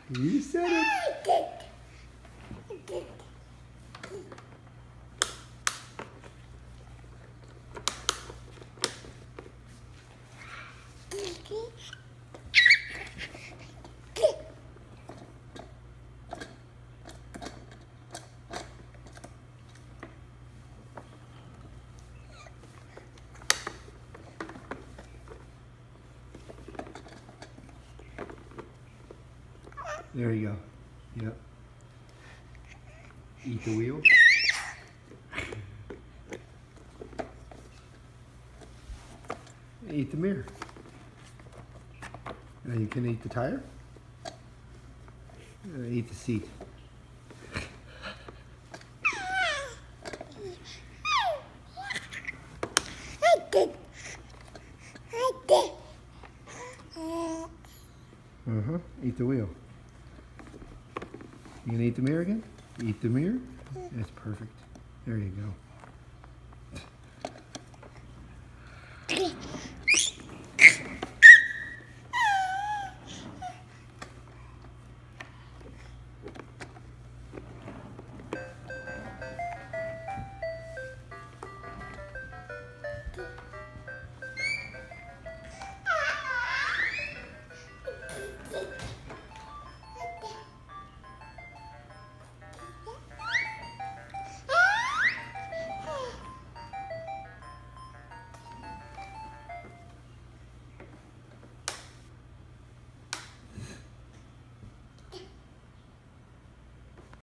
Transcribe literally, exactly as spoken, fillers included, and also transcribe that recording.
You said it. There you go. Yep. Eat the wheel. Eat the mirror. Now you can eat the tire. Uh, eat the seat. Uh-huh. Eat the wheel. You gonna eat the mirror again? Eat the mirror? That's perfect. There you go.